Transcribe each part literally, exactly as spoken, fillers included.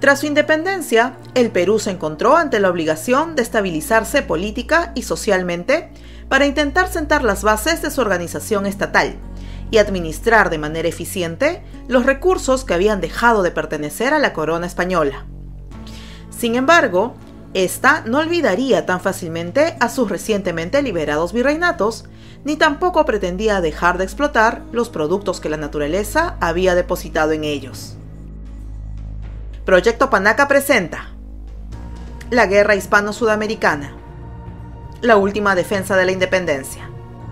Tras su independencia, el Perú se encontró ante la obligación de estabilizarse política y socialmente para intentar sentar las bases de su organización estatal y administrar de manera eficiente los recursos que habían dejado de pertenecer a la corona española. Sin embargo, esta no olvidaría tan fácilmente a sus recientemente liberados virreinatos, ni tampoco pretendía dejar de explotar los productos que la naturaleza había depositado en ellos. Proyecto Panaca presenta la Guerra Hispano-Sudamericana, la última defensa de la independencia.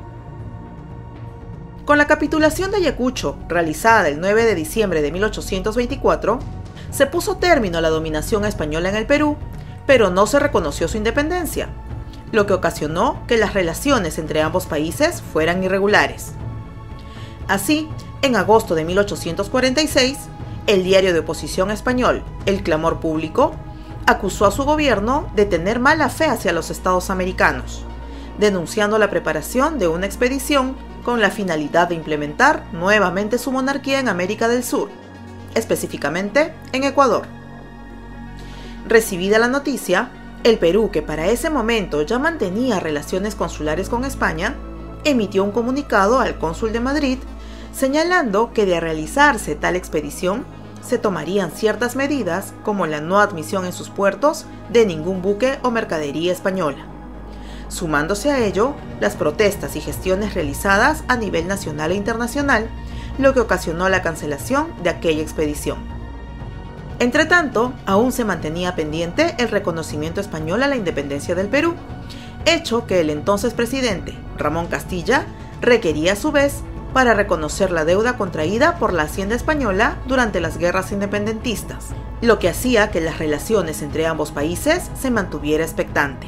Con la capitulación de Ayacucho, realizada el nueve de diciembre de mil ochocientos veinticuatro, se puso término a la dominación española en el Perú, pero no se reconoció su independencia, lo que ocasionó que las relaciones entre ambos países fueran irregulares. Así, en agosto de mil ochocientos cuarenta y seis, el diario de oposición español, El Clamor Público, acusó a su gobierno de tener mala fe hacia los estados americanos, denunciando la preparación de una expedición con la finalidad de implementar nuevamente su monarquía en América del Sur, específicamente en Ecuador. Recibida la noticia, el Perú, que para ese momento ya mantenía relaciones consulares con España, emitió un comunicado al cónsul de Madrid señalando que de realizarse tal expedición se tomarían ciertas medidas como la no admisión en sus puertos de ningún buque o mercadería española, sumándose a ello las protestas y gestiones realizadas a nivel nacional e internacional, lo que ocasionó la cancelación de aquella expedición. Entretanto, aún se mantenía pendiente el reconocimiento español a la independencia del Perú, hecho que el entonces presidente, Ramón Castilla, requería a su vez para reconocer la deuda contraída por la Hacienda española durante las guerras independentistas, lo que hacía que las relaciones entre ambos países se mantuviera expectante.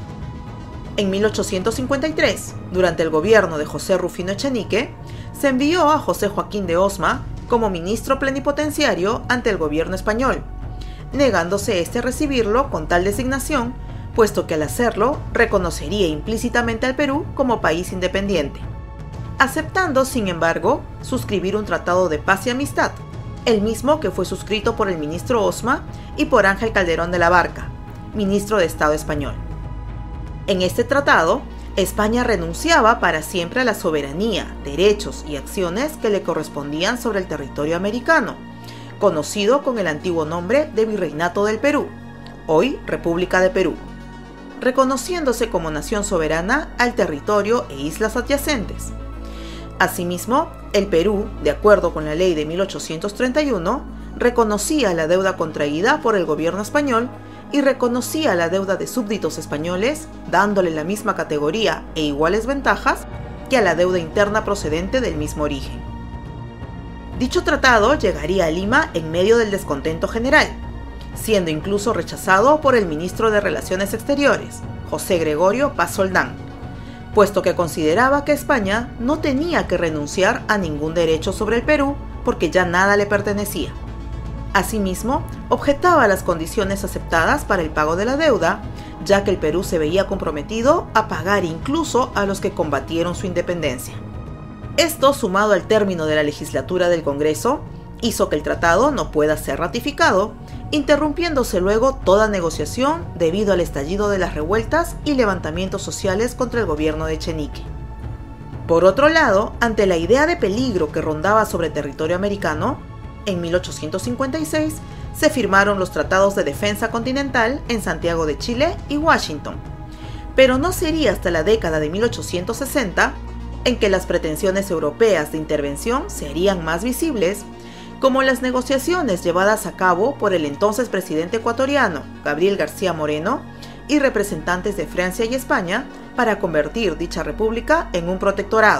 En mil ochocientos cincuenta y tres, durante el gobierno de José Rufino Echenique, se envió a José Joaquín de Osma como ministro plenipotenciario ante el gobierno español, negándose este a recibirlo con tal designación, puesto que al hacerlo reconocería implícitamente al Perú como país independiente, aceptando, sin embargo, suscribir un tratado de paz y amistad, el mismo que fue suscrito por el ministro Osma y por Ángel Calderón de la Barca, ministro de Estado español. En este tratado, España renunciaba para siempre a la soberanía, derechos y acciones que le correspondían sobre el territorio americano, conocido con el antiguo nombre de Virreinato del Perú, hoy República de Perú, reconociéndose como nación soberana al territorio e islas adyacentes. Asimismo, el Perú, de acuerdo con la ley de mil ochocientos treinta y uno, reconocía la deuda contraída por el gobierno español y reconocía la deuda de súbditos españoles, dándole la misma categoría e iguales ventajas que a la deuda interna procedente del mismo origen. Dicho tratado llegaría a Lima en medio del descontento general, siendo incluso rechazado por el ministro de Relaciones Exteriores, José Gregorio Paz Soldán, puesto que consideraba que España no tenía que renunciar a ningún derecho sobre el Perú porque ya nada le pertenecía. Asimismo, objetaba las condiciones aceptadas para el pago de la deuda, ya que el Perú se veía comprometido a pagar incluso a los que combatieron su independencia. Esto, sumado al término de la legislatura del Congreso, hizo que el tratado no pueda ser ratificado, interrumpiéndose luego toda negociación debido al estallido de las revueltas y levantamientos sociales contra el gobierno de Echenique. Por otro lado, ante la idea de peligro que rondaba sobre territorio americano, en mil ochocientos cincuenta y seis se firmaron los Tratados de Defensa Continental en Santiago de Chile y Washington, pero no sería hasta la década de mil ochocientos sesenta en que las pretensiones europeas de intervención se harían más visibles, como las negociaciones llevadas a cabo por el entonces presidente ecuatoriano, Gabriel García Moreno, y representantes de Francia y España para convertir dicha república en un protectorado,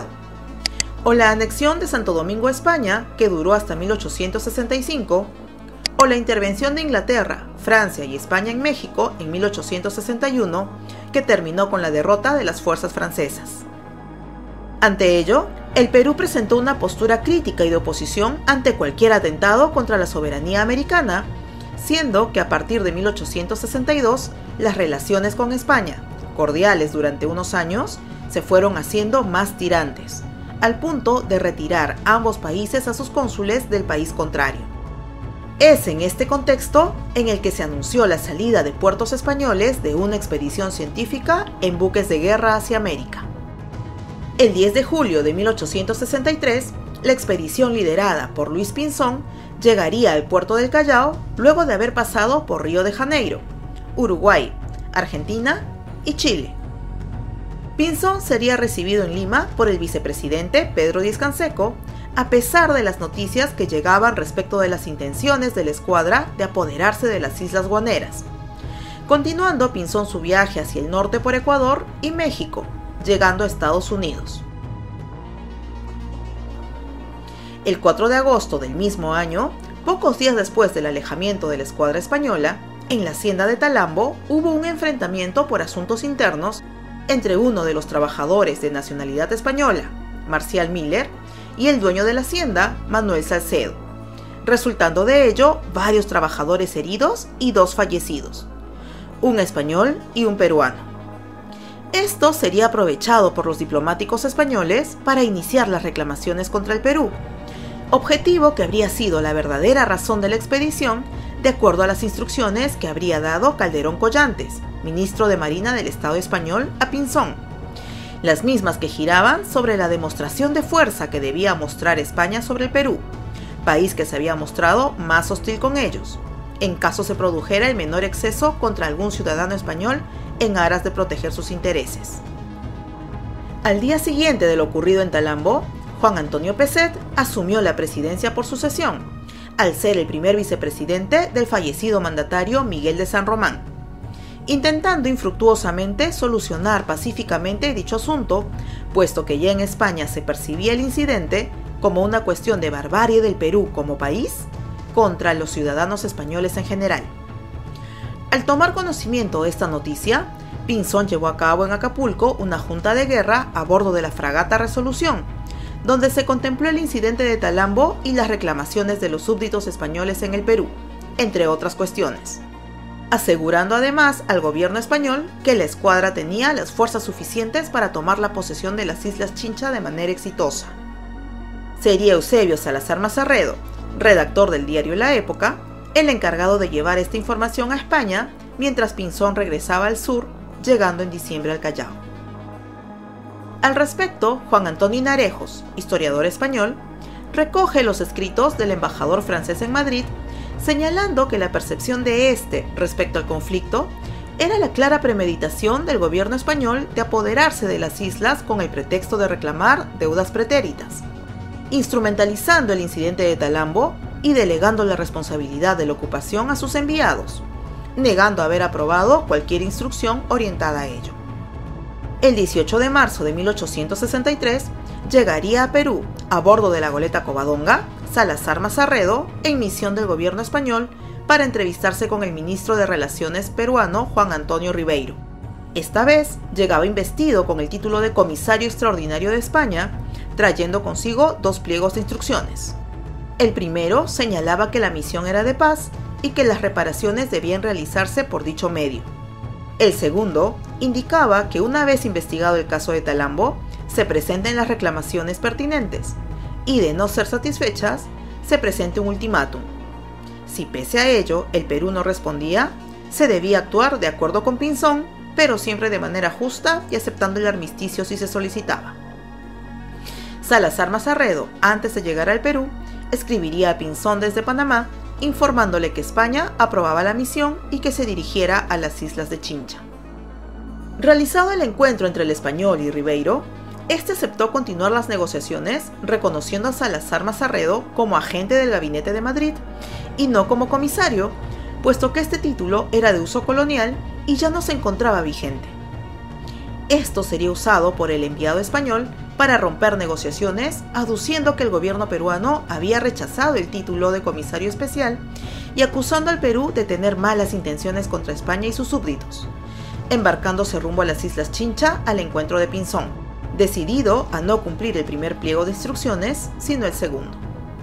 o la anexión de Santo Domingo a España, que duró hasta mil ochocientos sesenta y cinco, o la intervención de Inglaterra, Francia y España en México en mil ochocientos sesenta y uno, que terminó con la derrota de las fuerzas francesas. Ante ello, el Perú presentó una postura crítica y de oposición ante cualquier atentado contra la soberanía americana, siendo que a partir de mil ochocientos sesenta y dos las relaciones con España, cordiales durante unos años, se fueron haciendo más tirantes, al punto de retirar ambos países a sus cónsules del país contrario. Es en este contexto en el que se anunció la salida de puertos españoles de una expedición científica en buques de guerra hacia América. El diez de julio de mil ochocientos sesenta y tres, la expedición liderada por Luis Pinzón llegaría al puerto del Callao luego de haber pasado por Río de Janeiro, Uruguay, Argentina y Chile. Pinzón sería recibido en Lima por el vicepresidente Pedro Díez-Canseco, a pesar de las noticias que llegaban respecto de las intenciones de la escuadra de apoderarse de las Islas Guaneras. Continuando Pinzón su viaje hacia el norte por Ecuador y México, llegando a Estados Unidos. El cuatro de agosto del mismo año, pocos días después del alejamiento de la escuadra española, en la hacienda de Talambo hubo un enfrentamiento por asuntos internos entre uno de los trabajadores de nacionalidad española, Marcial Miller, y el dueño de la hacienda, Manuel Salcedo, resultando de ello varios trabajadores heridos y dos fallecidos, un español y un peruano. Esto sería aprovechado por los diplomáticos españoles para iniciar las reclamaciones contra el Perú, objetivo que habría sido la verdadera razón de la expedición, de acuerdo a las instrucciones que habría dado Calderón Collantes, ministro de Marina del Estado español, a Pinzón, las mismas que giraban sobre la demostración de fuerza que debía mostrar España sobre el Perú, país que se había mostrado más hostil con ellos, en caso se produjera el menor exceso contra algún ciudadano español en aras de proteger sus intereses. Al día siguiente de lo ocurrido en Talambo, Juan Antonio Pezet asumió la presidencia por sucesión, al ser el primer vicepresidente del fallecido mandatario Miguel de San Román, intentando infructuosamente solucionar pacíficamente dicho asunto, puesto que ya en España se percibía el incidente como una cuestión de barbarie del Perú como país contra los ciudadanos españoles en general. Al tomar conocimiento de esta noticia, Pinzón llevó a cabo en Acapulco una junta de guerra a bordo de la fragata Resolución, donde se contempló el incidente de Talambo y las reclamaciones de los súbditos españoles en el Perú, entre otras cuestiones, asegurando además al gobierno español que la escuadra tenía las fuerzas suficientes para tomar la posesión de las Islas Chincha de manera exitosa. Sería Eusebio Salazar Mazarredo, redactor del diario La Época, el encargado de llevar esta información a España, mientras Pinzón regresaba al sur, llegando en diciembre al Callao. Al respecto, Juan Antonio Hinarejos, historiador español, recoge los escritos del embajador francés en Madrid, señalando que la percepción de este respecto al conflicto era la clara premeditación del gobierno español de apoderarse de las islas con el pretexto de reclamar deudas pretéritas, instrumentalizando el incidente de Talambo y delegando la responsabilidad de la ocupación a sus enviados, negando haber aprobado cualquier instrucción orientada a ello. El dieciocho de marzo de mil ochocientos sesenta y tres llegaría a Perú, a bordo de la goleta Covadonga, Salazar Mazarredo, en misión del gobierno español para entrevistarse con el ministro de Relaciones peruano Juan Antonio Ribeiro. Esta vez llegaba investido con el título de comisario extraordinario de España, trayendo consigo dos pliegos de instrucciones. El primero señalaba que la misión era de paz y que las reparaciones debían realizarse por dicho medio. El segundo indicaba que una vez investigado el caso de Talambo, se presenten las reclamaciones pertinentes y, de no ser satisfechas, se presente un ultimátum. Si pese a ello el Perú no respondía, se debía actuar de acuerdo con Pinzón, pero siempre de manera justa y aceptando el armisticio si se solicitaba. Salazar Mazarredo, antes de llegar al Perú, escribiría a Pinzón desde Panamá, informándole que España aprobaba la misión y que se dirigiera a las Islas de Chincha. Realizado el encuentro entre el español y Ribeiro, este aceptó continuar las negociaciones, reconociendo a Salazar Mazarredo como agente del Gabinete de Madrid y no como comisario, puesto que este título era de uso colonial y ya no se encontraba vigente. Esto sería usado por el enviado español para romper negociaciones, aduciendo que el gobierno peruano había rechazado el título de comisario especial y acusando al Perú de tener malas intenciones contra España y sus súbditos, embarcándose rumbo a las Islas Chincha al encuentro de Pinzón, decidido a no cumplir el primer pliego de instrucciones, sino el segundo.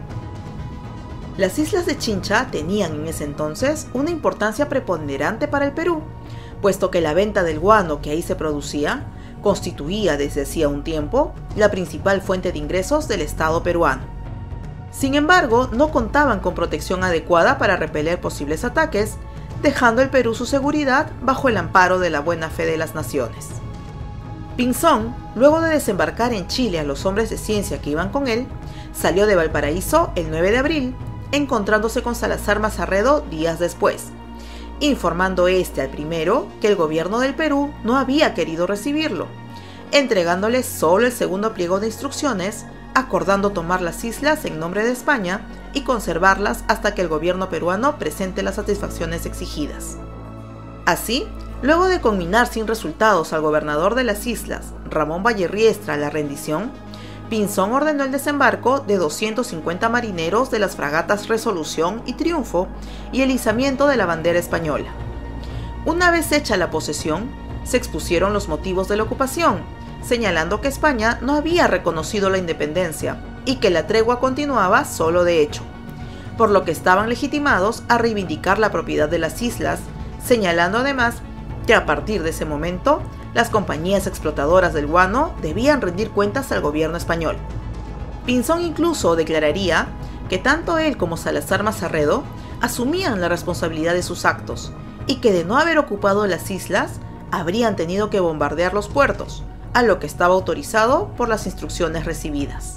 Las Islas de Chincha tenían en ese entonces una importancia preponderante para el Perú, puesto que la venta del guano que ahí se producía constituía desde hacía un tiempo la principal fuente de ingresos del Estado peruano. Sin embargo, no contaban con protección adecuada para repeler posibles ataques, dejando el Perú su seguridad bajo el amparo de la buena fe de las naciones. Pinzón, luego de desembarcar en Chile a los hombres de ciencia que iban con él, salió de Valparaíso el nueve de abril, encontrándose con Salazar Mazarredo días después, informando este al primero que el gobierno del Perú no había querido recibirlo, entregándole solo el segundo pliego de instrucciones, acordando tomar las islas en nombre de España y conservarlas hasta que el gobierno peruano presente las satisfacciones exigidas. Así, luego de conminar sin resultados al gobernador de las islas, Ramón Vallerriestra, la rendición, Pinzón ordenó el desembarco de doscientos cincuenta marineros de las fragatas Resolución y Triunfo y el izamiento de la bandera española. Una vez hecha la posesión, se expusieron los motivos de la ocupación, señalando que España no había reconocido la independencia y que la tregua continuaba solo de hecho, por lo que estaban legitimados a reivindicar la propiedad de las islas, señalando además que a partir de ese momento las compañías explotadoras del guano debían rendir cuentas al gobierno español. Pinzón incluso declararía que tanto él como Salazar Mazarredo asumían la responsabilidad de sus actos y que de no haber ocupado las islas habrían tenido que bombardear los puertos, a lo que estaba autorizado por las instrucciones recibidas.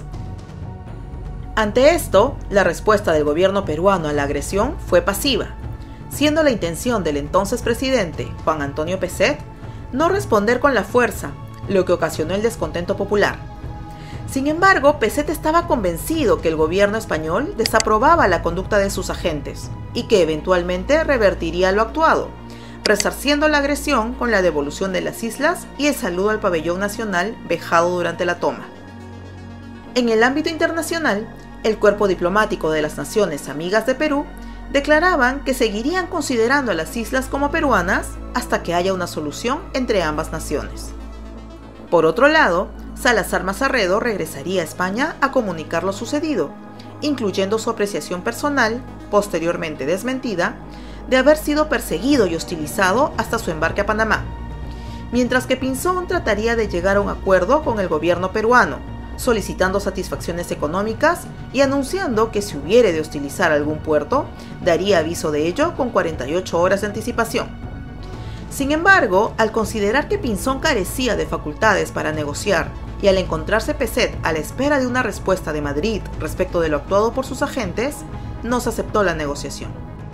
Ante esto, la respuesta del gobierno peruano a la agresión fue pasiva, siendo la intención del entonces presidente, Juan Antonio Pezet, no responder con la fuerza, lo que ocasionó el descontento popular. Sin embargo, Pezet estaba convencido que el gobierno español desaprobaba la conducta de sus agentes y que eventualmente revertiría lo actuado, resarciendo la agresión con la devolución de las islas y el saludo al pabellón nacional vejado durante la toma. En el ámbito internacional, el cuerpo diplomático de las naciones amigas de Perú declaraban que seguirían considerando a las islas como peruanas hasta que haya una solución entre ambas naciones. Por otro lado, Salazar Mazarredo regresaría a España a comunicar lo sucedido, incluyendo su apreciación personal, posteriormente desmentida, de haber sido perseguido y hostilizado hasta su embarque a Panamá, mientras que Pinzón trataría de llegar a un acuerdo con el gobierno peruano, solicitando satisfacciones económicas y anunciando que si hubiere de hostilizar algún puerto, daría aviso de ello con cuarenta y ocho horas de anticipación. Sin embargo, al considerar que Pinzón carecía de facultades para negociar y al encontrarse Pezet a la espera de una respuesta de Madrid respecto de lo actuado por sus agentes, no se aceptó la negociación.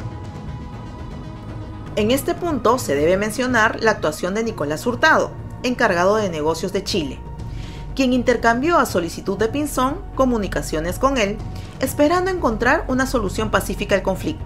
En este punto se debe mencionar la actuación de Nicolás Hurtado, encargado de negocios de Chile, quien intercambió a solicitud de Pinzón comunicaciones con él, esperando encontrar una solución pacífica al conflicto.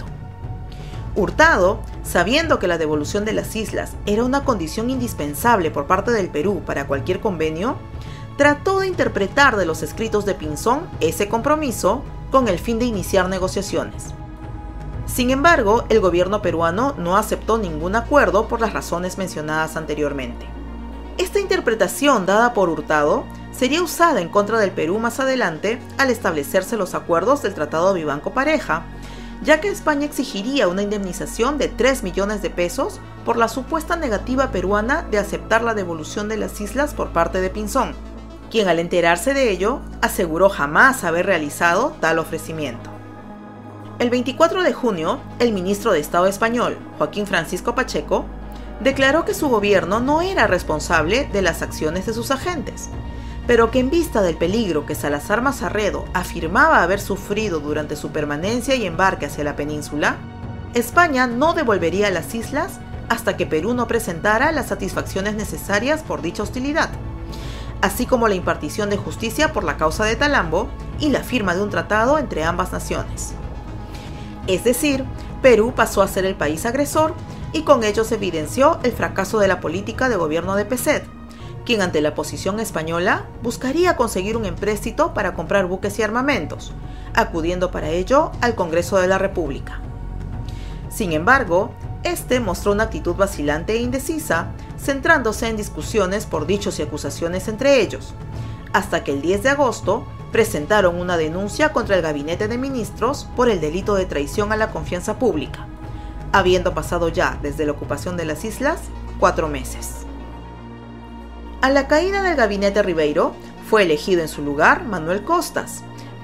Hurtado, sabiendo que la devolución de las islas era una condición indispensable por parte del Perú para cualquier convenio, trató de interpretar de los escritos de Pinzón ese compromiso con el fin de iniciar negociaciones. Sin embargo, el gobierno peruano no aceptó ningún acuerdo por las razones mencionadas anteriormente. Esta interpretación dada por Hurtado sería usada en contra del Perú más adelante al establecerse los acuerdos del Tratado Vivanco-Pareja, ya que España exigiría una indemnización de tres millones de pesos por la supuesta negativa peruana de aceptar la devolución de las islas por parte de Pinzón, quien al enterarse de ello aseguró jamás haber realizado tal ofrecimiento. El veinticuatro de junio, el ministro de Estado español, Joaquín Francisco Pacheco, declaró que su gobierno no era responsable de las acciones de sus agentes, pero que en vista del peligro que Salazar Mazarredo afirmaba haber sufrido durante su permanencia y embarque hacia la península, España no devolvería las islas hasta que Perú no presentara las satisfacciones necesarias por dicha hostilidad, así como la impartición de justicia por la causa de Talambo y la firma de un tratado entre ambas naciones. Es decir, Perú pasó a ser el país agresor y con ello se evidenció el fracaso de la política de gobierno de Pezet, quien ante la posición española buscaría conseguir un empréstito para comprar buques y armamentos, acudiendo para ello al Congreso de la República. Sin embargo, este mostró una actitud vacilante e indecisa, centrándose en discusiones por dichos y acusaciones entre ellos, hasta que el diez de agosto presentaron una denuncia contra el Gabinete de Ministros por el delito de traición a la confianza pública, habiendo pasado ya desde la ocupación de las islas cuatro meses. A la caída del gabinete Ribeiro, fue elegido en su lugar Manuel Costas,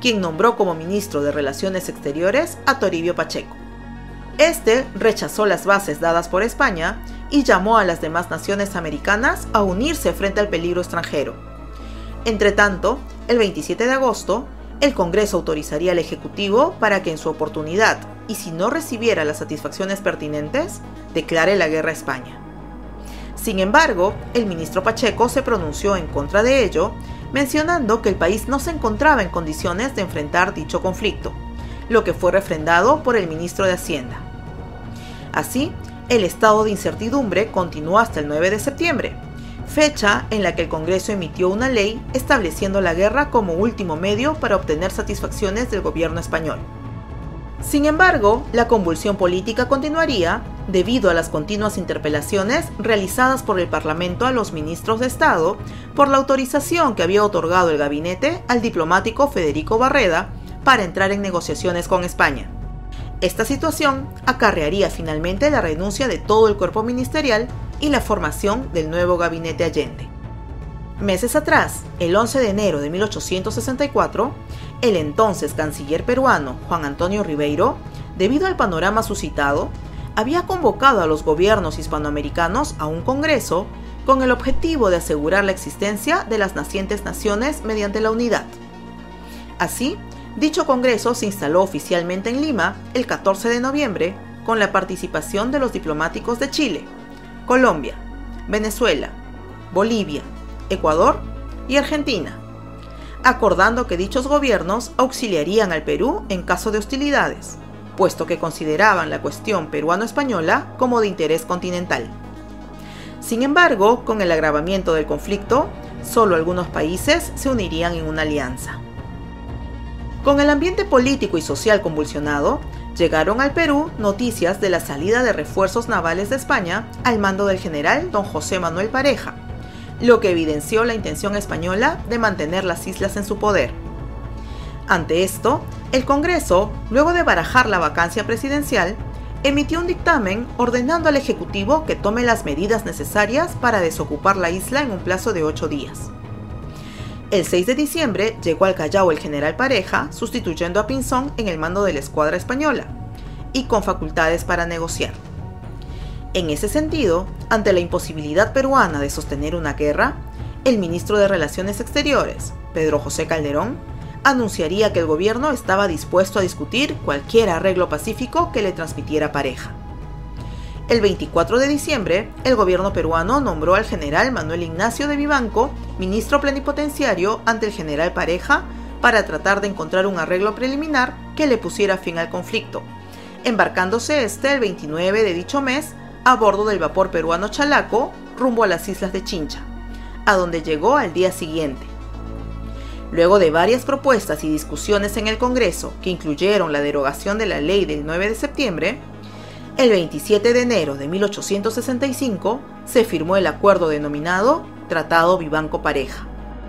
quien nombró como ministro de Relaciones Exteriores a Toribio Pacheco. Este rechazó las bases dadas por España y llamó a las demás naciones americanas a unirse frente al peligro extranjero. Entretanto, el veintisiete de agosto, el Congreso autorizaría al Ejecutivo para que en su oportunidad, y si no recibiera las satisfacciones pertinentes, declare la guerra a España. Sin embargo, el ministro Pacheco se pronunció en contra de ello, mencionando que el país no se encontraba en condiciones de enfrentar dicho conflicto, lo que fue refrendado por el ministro de Hacienda. Así, el estado de incertidumbre continuó hasta el nueve de septiembre, fecha en la que el Congreso emitió una ley estableciendo la guerra como último medio para obtener satisfacciones del gobierno español. Sin embargo, la convulsión política continuaría debido a las continuas interpelaciones realizadas por el Parlamento a los ministros de Estado por la autorización que había otorgado el gabinete al diplomático Federico Barreda para entrar en negociaciones con España. Esta situación acarrearía finalmente la renuncia de todo el cuerpo ministerial y la formación del nuevo gabinete Allende. Meses atrás, el once de enero de mil ochocientos sesenta y cuatro, el entonces canciller peruano Juan Antonio Ribeiro, debido al panorama suscitado, había convocado a los gobiernos hispanoamericanos a un congreso con el objetivo de asegurar la existencia de las nacientes naciones mediante la unidad. Así, dicho congreso se instaló oficialmente en Lima el catorce de noviembre con la participación de los diplomáticos de Chile, Colombia, Venezuela, Bolivia, Ecuador y Argentina, acordando que dichos gobiernos auxiliarían al Perú en caso de hostilidades, puesto que consideraban la cuestión peruano-española como de interés continental. Sin embargo, con el agravamiento del conflicto, solo algunos países se unirían en una alianza. Con el ambiente político y social convulsionado, llegaron al Perú noticias de la salida de refuerzos navales de España al mando del general don José Manuel Pareja, lo que evidenció la intención española de mantener las islas en su poder. Ante esto, el Congreso, luego de barajar la vacancia presidencial, emitió un dictamen ordenando al Ejecutivo que tome las medidas necesarias para desocupar la isla en un plazo de ocho días. El seis de diciembre llegó al Callao el general Pareja, sustituyendo a Pinzón en el mando de la escuadra española, y con facultades para negociar. En ese sentido, ante la imposibilidad peruana de sostener una guerra, el ministro de Relaciones Exteriores, Pedro José Calderón, anunciaría que el gobierno estaba dispuesto a discutir cualquier arreglo pacífico que le transmitiera Pareja. El veinticuatro de diciembre, el gobierno peruano nombró al general Manuel Ignacio de Vivanco ministro plenipotenciario ante el general Pareja para tratar de encontrar un arreglo preliminar que le pusiera fin al conflicto, embarcándose este el veintinueve de dicho mes a bordo del vapor peruano Chalaco rumbo a las islas de Chincha, a donde llegó al día siguiente. Luego de varias propuestas y discusiones en el Congreso que incluyeron la derogación de la ley del nueve de septiembre, el veintisiete de enero de mil ochocientos sesenta y cinco se firmó el acuerdo denominado Tratado Vivanco-Pareja.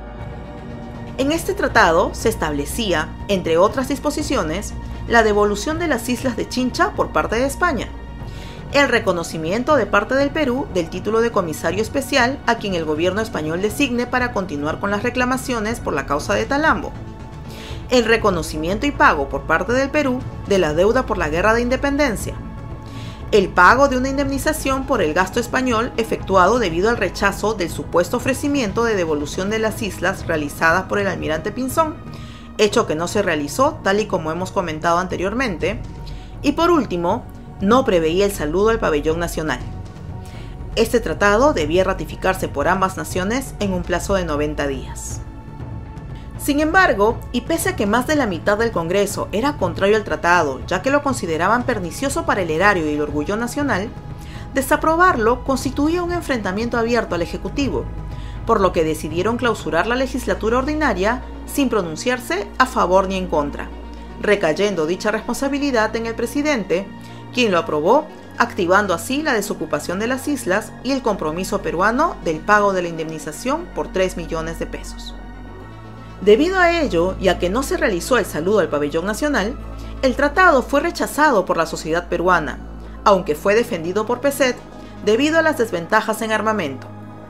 En este tratado se establecía, entre otras disposiciones, la devolución de las islas de Chincha por parte de España, el reconocimiento de parte del Perú del título de comisario especial a quien el gobierno español designe para continuar con las reclamaciones por la causa de Talambo, el reconocimiento y pago por parte del Perú de la deuda por la Guerra de Independencia, el pago de una indemnización por el gasto español efectuado debido al rechazo del supuesto ofrecimiento de devolución de las islas realizadas por el almirante Pinzón, hecho que no se realizó tal y como hemos comentado anteriormente, y por último, no preveía el saludo al pabellón nacional. Este tratado debía ratificarse por ambas naciones en un plazo de noventa días. Sin embargo, y pese a que más de la mitad del Congreso era contrario al tratado, ya que lo consideraban pernicioso para el erario y el orgullo nacional, desaprobarlo constituía un enfrentamiento abierto al Ejecutivo, por lo que decidieron clausurar la legislatura ordinaria sin pronunciarse a favor ni en contra, recayendo dicha responsabilidad en el presidente, quien lo aprobó, activando así la desocupación de las islas y el compromiso peruano del pago de la indemnización por tres millones de pesos. Debido a ello, y a que no se realizó el saludo al pabellón nacional, el tratado fue rechazado por la sociedad peruana, aunque fue defendido por Peset debido a las desventajas en armamento,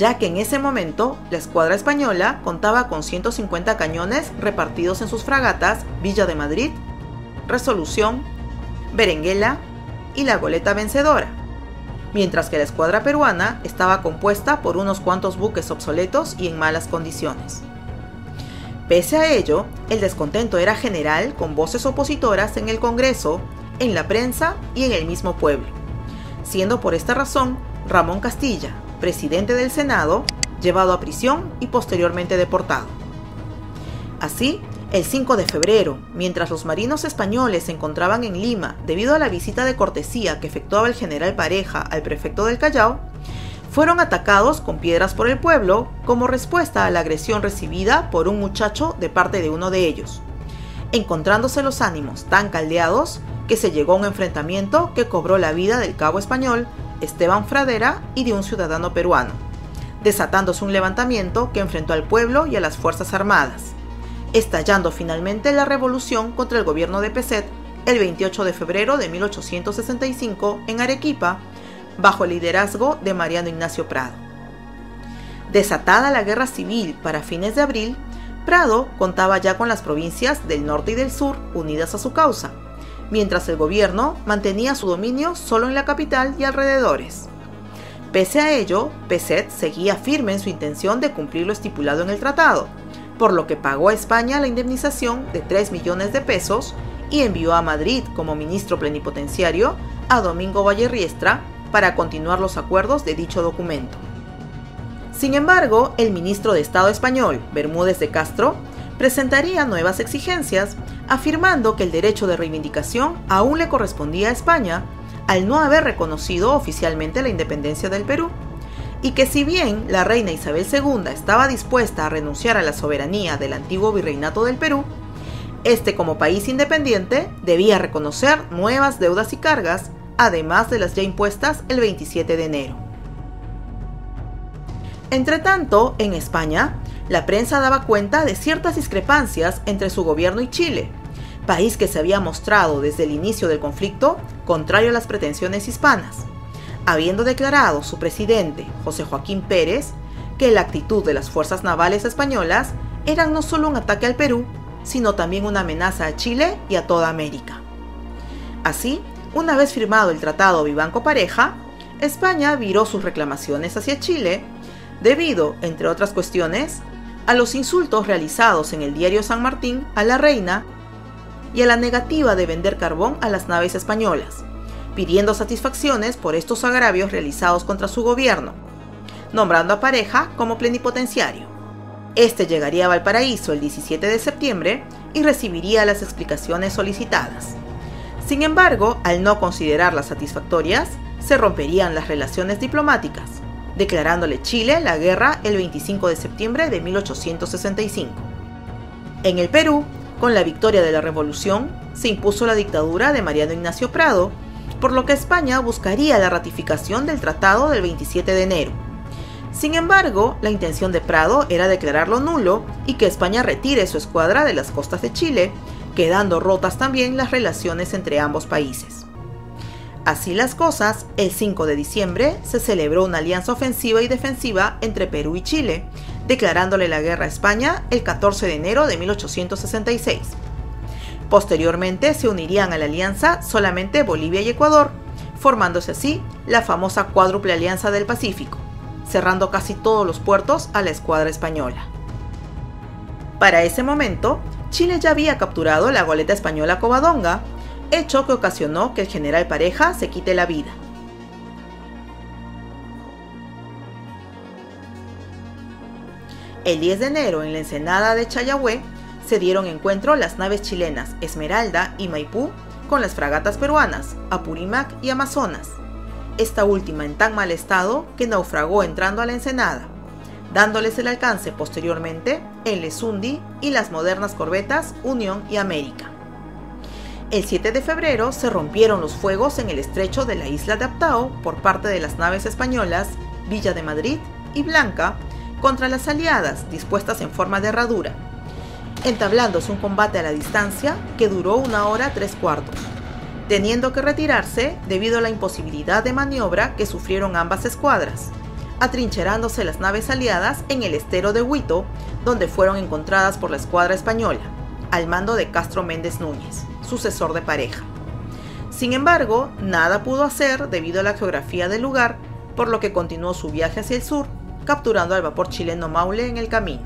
ya que en ese momento la escuadra española contaba con ciento cincuenta cañones repartidos en sus fragatas Villa de Madrid, Resolución, Berenguela y la Goleta Vencedora, mientras que la escuadra peruana estaba compuesta por unos cuantos buques obsoletos y en malas condiciones. Pese a ello, el descontento era general, con voces opositoras en el Congreso, en la prensa y en el mismo pueblo, siendo por esta razón Ramón Castilla, presidente del Senado, llevado a prisión y posteriormente deportado. Así, el cinco de febrero, mientras los marinos españoles se encontraban en Lima debido a la visita de cortesía que efectuaba el general Pareja al prefecto del Callao, fueron atacados con piedras por el pueblo como respuesta a la agresión recibida por un muchacho de parte de uno de ellos, encontrándose los ánimos tan caldeados que se llegó a un enfrentamiento que cobró la vida del cabo español Esteban Fradera y de un ciudadano peruano, desatándose un levantamiento que enfrentó al pueblo y a las Fuerzas Armadas, estallando finalmente la revolución contra el gobierno de Pezet el veintiocho de febrero de mil ochocientos sesenta y cinco en Arequipa, bajo el liderazgo de Mariano Ignacio Prado. Desatada la guerra civil para fines de abril, Prado contaba ya con las provincias del norte y del sur unidas a su causa, mientras el gobierno mantenía su dominio solo en la capital y alrededores. Pese a ello, Pezet seguía firme en su intención de cumplir lo estipulado en el tratado, por lo que pagó a España la indemnización de tres millones de pesos y envió a Madrid como ministro plenipotenciario a Domingo Vallerriestra para continuar los acuerdos de dicho documento. Sin embargo, el ministro de Estado español, Bermúdez de Castro, presentaría nuevas exigencias, afirmando que el derecho de reivindicación aún le correspondía a España al no haber reconocido oficialmente la independencia del Perú, y que si bien la reina Isabel segunda estaba dispuesta a renunciar a la soberanía del antiguo virreinato del Perú, este como país independiente debía reconocer nuevas deudas y cargas, además de las ya impuestas el veintisiete de enero. Entretanto, en España, la prensa daba cuenta de ciertas discrepancias entre su gobierno y Chile, país que se había mostrado desde el inicio del conflicto contrario a las pretensiones hispanas, habiendo declarado su presidente, José Joaquín Pérez, que la actitud de las fuerzas navales españolas era no solo un ataque al Perú, sino también una amenaza a Chile y a toda América. Así, una vez firmado el Tratado Vivanco-Pareja, España viró sus reclamaciones hacia Chile, debido, entre otras cuestiones, a los insultos realizados en el diario San Martín a la reina y a la negativa de vender carbón a las naves españolas, pidiendo satisfacciones por estos agravios realizados contra su gobierno, nombrando a Pareja como plenipotenciario. Este llegaría a Valparaíso el diecisiete de septiembre y recibiría las explicaciones solicitadas. Sin embargo, al no considerarlas satisfactorias, se romperían las relaciones diplomáticas, declarándole Chile la guerra el veinticinco de septiembre de mil ochocientos sesenta y cinco. En el Perú, con la victoria de la revolución, se impuso la dictadura de Mariano Ignacio Prado, por lo que España buscaría la ratificación del tratado del veintisiete de enero. Sin embargo, la intención de Prado era declararlo nulo y que España retire su escuadra de las costas de Chile, quedando rotas también las relaciones entre ambos países. Así las cosas, el cinco de diciembre se celebró una alianza ofensiva y defensiva entre Perú y Chile, declarándole la guerra a España el catorce de enero de mil ochocientos sesenta y seis. Posteriormente se unirían a la alianza solamente Bolivia y Ecuador, formándose así la famosa Cuádruple Alianza del Pacífico, cerrando casi todos los puertos a la escuadra española. Para ese momento, Chile ya había capturado la goleta española Covadonga, hecho que ocasionó que el general Pareja se quite la vida. El diez de enero, en la ensenada de Chayahue, se dieron encuentro las naves chilenas Esmeralda y Maipú con las fragatas peruanas Apurímac y Amazonas, esta última en tan mal estado que naufragó entrando a la ensenada, dándoles el alcance posteriormente el Lesundi y las modernas corbetas Unión y América. El siete de febrero se rompieron los fuegos en el estrecho de la isla de Aptao por parte de las naves españolas Villa de Madrid y Blanca contra las aliadas dispuestas en forma de herradura, entablándose un combate a la distancia que duró una hora tres cuartos, teniendo que retirarse debido a la imposibilidad de maniobra que sufrieron ambas escuadras, atrincherándose las naves aliadas en el estero de Huito, donde fueron encontradas por la escuadra española, al mando de Castro Méndez Núñez, sucesor de Pareja. Sin embargo, nada pudo hacer debido a la geografía del lugar, por lo que continuó su viaje hacia el sur, capturando al vapor chileno Maule en el camino.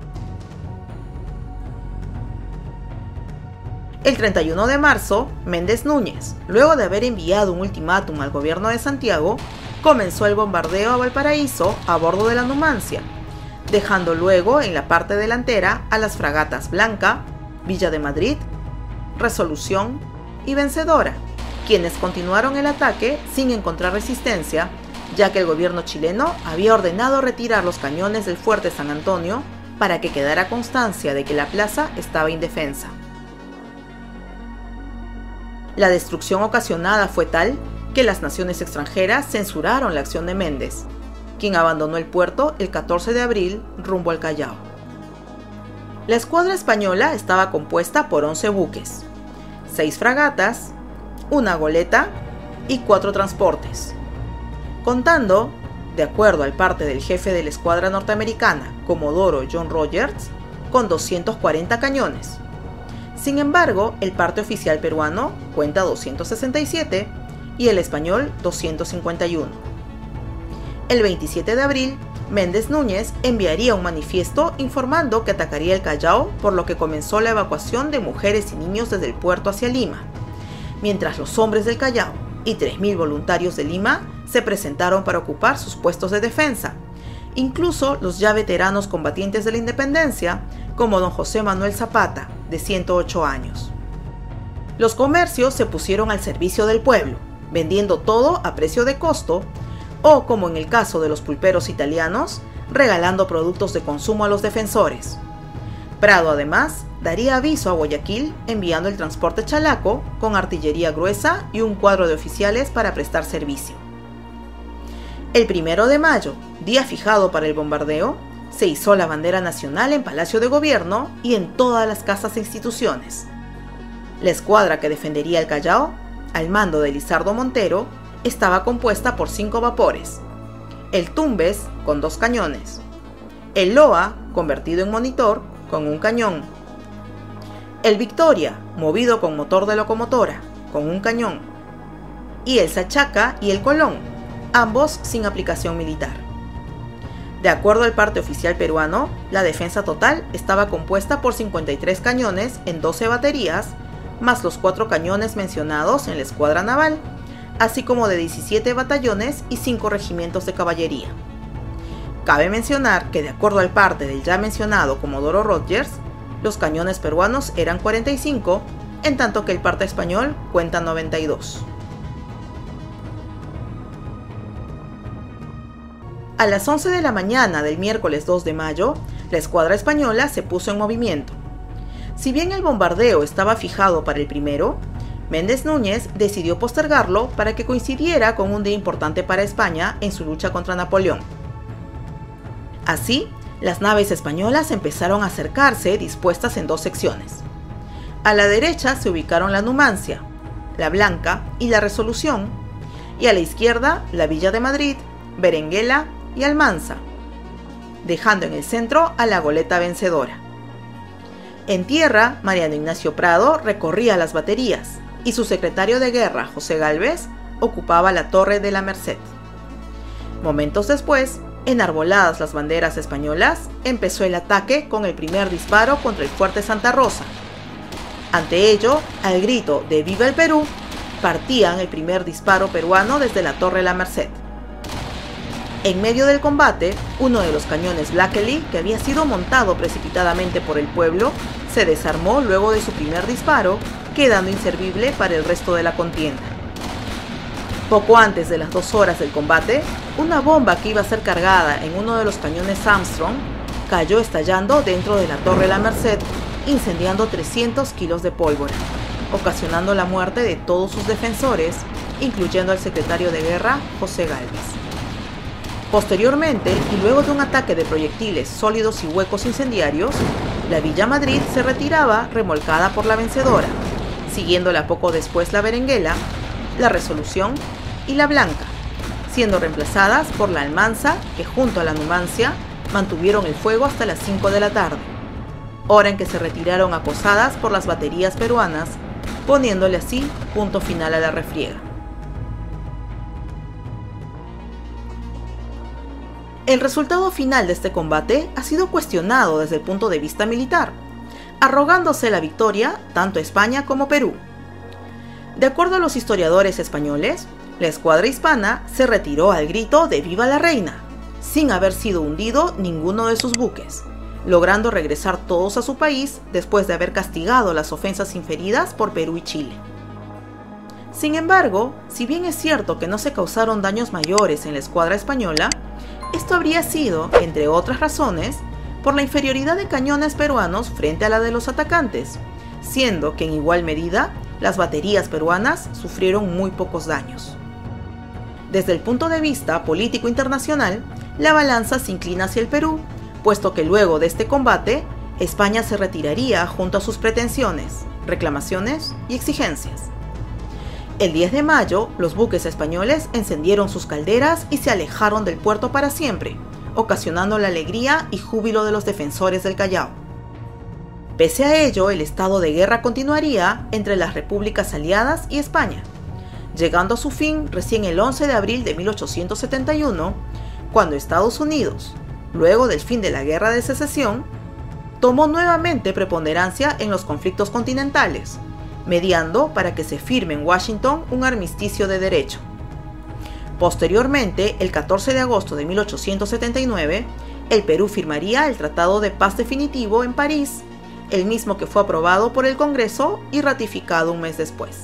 El treinta y uno de marzo, Méndez Núñez, luego de haber enviado un ultimátum al gobierno de Santiago, comenzó el bombardeo a Valparaíso a bordo de la Numancia, dejando luego en la parte delantera a las fragatas Blanca, Villa de Madrid, Resolución y Vencedora, quienes continuaron el ataque sin encontrar resistencia, ya que el gobierno chileno había ordenado retirar los cañones del fuerte San Antonio para que quedara constancia de que la plaza estaba indefensa. La destrucción ocasionada fue tal que las naciones extranjeras censuraron la acción de Méndez, quien abandonó el puerto el catorce de abril rumbo al Callao. La escuadra española estaba compuesta por once buques, seis fragatas, una goleta y cuatro transportes, contando, de acuerdo al parte del jefe de la escuadra norteamericana, Comodoro John Rogers, con doscientos cuarenta cañones. Sin embargo, el parte oficial peruano cuenta doscientos sesenta y siete y el español doscientos cincuenta y uno. El veintisiete de abril, Méndez Núñez enviaría un manifiesto informando que atacaría el Callao, por lo que comenzó la evacuación de mujeres y niños desde el puerto hacia Lima, mientras los hombres del Callao y tres mil voluntarios de Lima se presentaron para ocupar sus puestos de defensa. Incluso los ya veteranos combatientes de la independencia, como don José Manuel Zapata, de ciento ocho años. Los comercios se pusieron al servicio del pueblo, vendiendo todo a precio de costo, o, como en el caso de los pulperos italianos, regalando productos de consumo a los defensores. Prado, además, daría aviso a Guayaquil enviando el transporte Chalaco con artillería gruesa y un cuadro de oficiales para prestar servicio. El primero de mayo, día fijado para el bombardeo, se izó la bandera nacional en Palacio de Gobierno y en todas las casas e instituciones. La escuadra que defendería el Callao, al mando de Lizardo Montero, estaba compuesta por cinco vapores: el Tumbes, con dos cañones; el Loa, convertido en monitor, con un cañón; el Victoria, movido con motor de locomotora, con un cañón; y el Sachaca y el Colón, ambos sin aplicación militar. De acuerdo al parte oficial peruano, la defensa total estaba compuesta por cincuenta y tres cañones en doce baterías, más los cuatro cañones mencionados en la escuadra naval, así como de diecisiete batallones y cinco regimientos de caballería. Cabe mencionar que, de acuerdo al parte del ya mencionado Comodoro Rogers, los cañones peruanos eran cuarenta y cinco, en tanto que el parte español cuenta noventa y dos. A las once de la mañana del miércoles dos de mayo, la escuadra española se puso en movimiento. Si bien el bombardeo estaba fijado para el primero, Méndez Núñez decidió postergarlo para que coincidiera con un día importante para España en su lucha contra Napoleón. Así, las naves españolas empezaron a acercarse dispuestas en dos secciones. A la derecha se ubicaron la Numancia, la Blanca y la Resolución, y a la izquierda la Villa de Madrid, Berenguela y Almanza, dejando en el centro a la goleta Vencedora. En tierra, Mariano Ignacio Prado recorría las baterías y su secretario de guerra, José Gálvez, ocupaba la Torre de la Merced. Momentos después, enarboladas las banderas españolas, empezó el ataque con el primer disparo contra el fuerte Santa Rosa. Ante ello, al grito de ¡Viva el Perú!, partían el primer disparo peruano desde la Torre de la Merced. En medio del combate, uno de los cañones Blackley, que había sido montado precipitadamente por el pueblo, se desarmó luego de su primer disparo, quedando inservible para el resto de la contienda. Poco antes de las dos horas del combate, una bomba que iba a ser cargada en uno de los cañones Armstrong cayó estallando dentro de la Torre de la Merced, incendiando trescientos kilos de pólvora, ocasionando la muerte de todos sus defensores, incluyendo al secretario de guerra, José Gálvez. Posteriormente, y luego de un ataque de proyectiles sólidos y huecos incendiarios, la Villa Madrid se retiraba remolcada por la Vencedora, siguiéndola poco después la Berenguela, la Resolución y la Blanca, siendo reemplazadas por la Almanza, que junto a la Numancia mantuvieron el fuego hasta las cinco de la tarde, hora en que se retiraron acosadas por las baterías peruanas, poniéndole así punto final a la refriega. El resultado final de este combate ha sido cuestionado desde el punto de vista militar, arrogándose la victoria tanto España como Perú. De acuerdo a los historiadores españoles, la escuadra hispana se retiró al grito de ¡Viva la Reina!, sin haber sido hundido ninguno de sus buques, logrando regresar todos a su país después de haber castigado las ofensas inferidas por Perú y Chile. Sin embargo, si bien es cierto que no se causaron daños mayores en la escuadra española, esto habría sido, entre otras razones, por la inferioridad de cañones peruanos frente a la de los atacantes, siendo que en igual medida las baterías peruanas sufrieron muy pocos daños. Desde el punto de vista político internacional, la balanza se inclina hacia el Perú, puesto que luego de este combate, España se retiraría junto a sus pretensiones, reclamaciones y exigencias. El diez de mayo, los buques españoles encendieron sus calderas y se alejaron del puerto para siempre, ocasionando la alegría y júbilo de los defensores del Callao. Pese a ello, el estado de guerra continuaría entre las repúblicas aliadas y España, llegando a su fin recién el once de abril de mil ochocientos setenta y uno, cuando Estados Unidos, luego del fin de la Guerra de Secesión, tomó nuevamente preponderancia en los conflictos continentales, mediando para que se firme en Washington un armisticio de derecho. Posteriormente, el catorce de agosto de mil ochocientos setenta y nueve, el Perú firmaría el Tratado de Paz Definitivo en París, el mismo que fue aprobado por el Congreso y ratificado un mes después.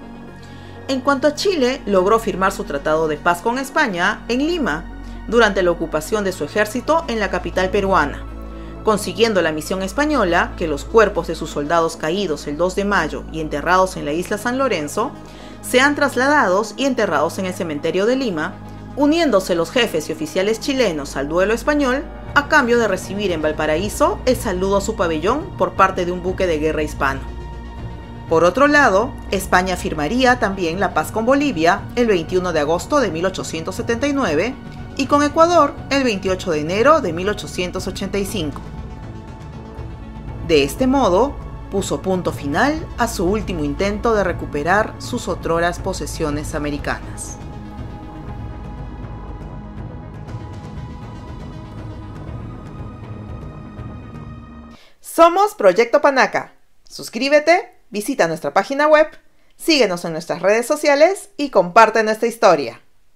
En cuanto a Chile, logró firmar su Tratado de Paz con España en Lima, durante la ocupación de su ejército en la capital peruana, consiguiendo la misión española que los cuerpos de sus soldados caídos el dos de mayo y enterrados en la isla San Lorenzo sean trasladados y enterrados en el cementerio de Lima, uniéndose los jefes y oficiales chilenos al duelo español a cambio de recibir en Valparaíso el saludo a su pabellón por parte de un buque de guerra hispano. Por otro lado, España firmaría también la paz con Bolivia el veintiuno de agosto de mil ochocientos setenta y nueve y con Ecuador el veintiocho de enero de mil ochocientos ochenta y cinco. De este modo, puso punto final a su último intento de recuperar sus otroras posesiones americanas. Somos Proyecto Panaca. Suscríbete, visita nuestra página web, síguenos en nuestras redes sociales y comparte nuestra historia.